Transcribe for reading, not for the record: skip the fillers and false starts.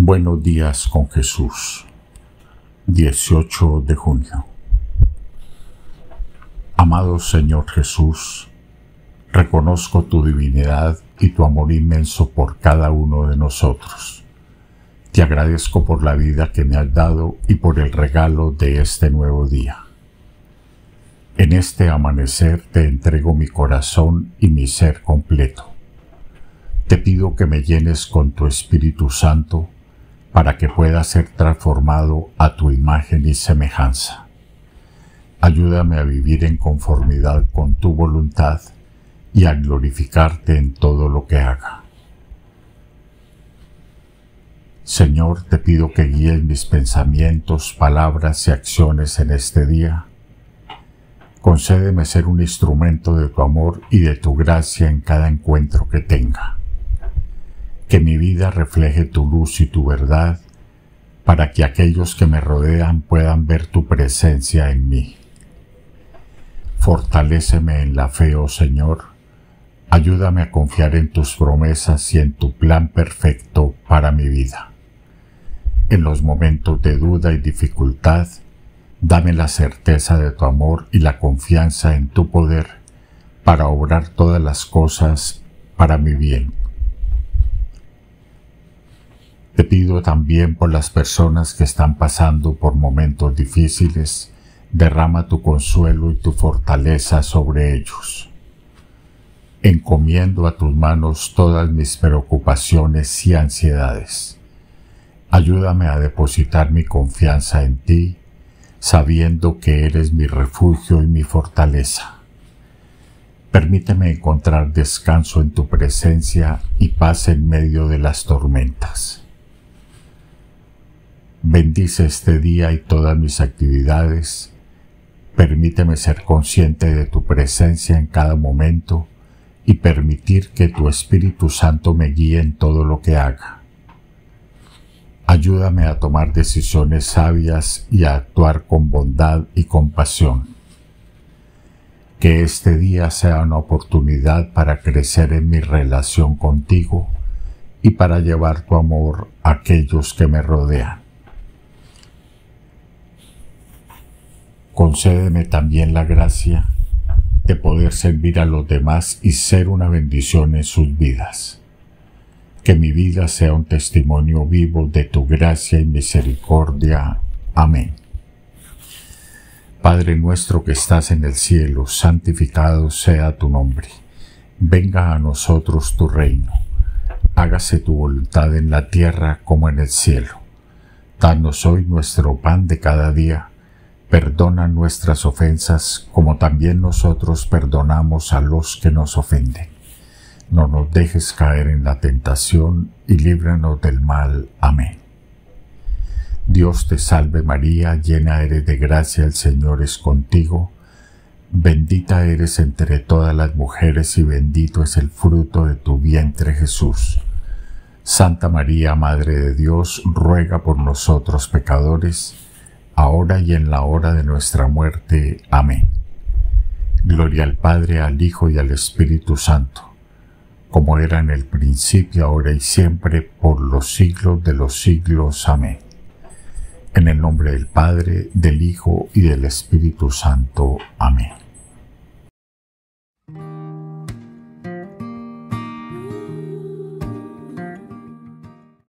Buenos días con Jesús, 18 de junio. Amado Señor Jesús, reconozco tu divinidad y tu amor inmenso por cada uno de nosotros. Te agradezco por la vida que me has dado y por el regalo de este nuevo día. En este amanecer te entrego mi corazón y mi ser completo. Te pido que me llenes con tu Espíritu Santo para que pueda ser transformado a tu imagen y semejanza. Ayúdame a vivir en conformidad con tu voluntad y a glorificarte en todo lo que haga. Señor, te pido que guíes mis pensamientos, palabras y acciones en este día. Concédeme ser un instrumento de tu amor y de tu gracia en cada encuentro que tenga. Que mi vida refleje tu luz y tu verdad, para que aquellos que me rodean puedan ver tu presencia en mí. Fortaléceme en la fe, oh Señor. Ayúdame a confiar en tus promesas y en tu plan perfecto para mi vida. En los momentos de duda y dificultad, dame la certeza de tu amor y la confianza en tu poder para obrar todas las cosas para mi bien. Te pido también por las personas que están pasando por momentos difíciles, derrama tu consuelo y tu fortaleza sobre ellos. Encomiendo a tus manos todas mis preocupaciones y ansiedades. Ayúdame a depositar mi confianza en ti, sabiendo que eres mi refugio y mi fortaleza. Permíteme encontrar descanso en tu presencia y paz en medio de las tormentas. Bendice este día y todas mis actividades. Permíteme ser consciente de tu presencia en cada momento y permitir que tu Espíritu Santo me guíe en todo lo que haga. Ayúdame a tomar decisiones sabias y a actuar con bondad y compasión. Que este día sea una oportunidad para crecer en mi relación contigo y para llevar tu amor a aquellos que me rodean. Concédeme también la gracia de poder servir a los demás y ser una bendición en sus vidas. Que mi vida sea un testimonio vivo de tu gracia y misericordia. Amén. Padre nuestro que estás en el cielo, santificado sea tu nombre. Venga a nosotros tu reino. Hágase tu voluntad en la tierra como en el cielo. Danos hoy nuestro pan de cada día. Perdona nuestras ofensas, como también nosotros perdonamos a los que nos ofenden. No nos dejes caer en la tentación y líbranos del mal. Amén. Dios te salve María, llena eres de gracia, el Señor es contigo. Bendita eres entre todas las mujeres y bendito es el fruto de tu vientre Jesús. Santa María, Madre de Dios, ruega por nosotros pecadores, ahora y en la hora de nuestra muerte. Amén. Gloria al Padre, al Hijo y al Espíritu Santo, como era en el principio, ahora y siempre, por los siglos de los siglos. Amén. En el nombre del Padre, del Hijo y del Espíritu Santo. Amén.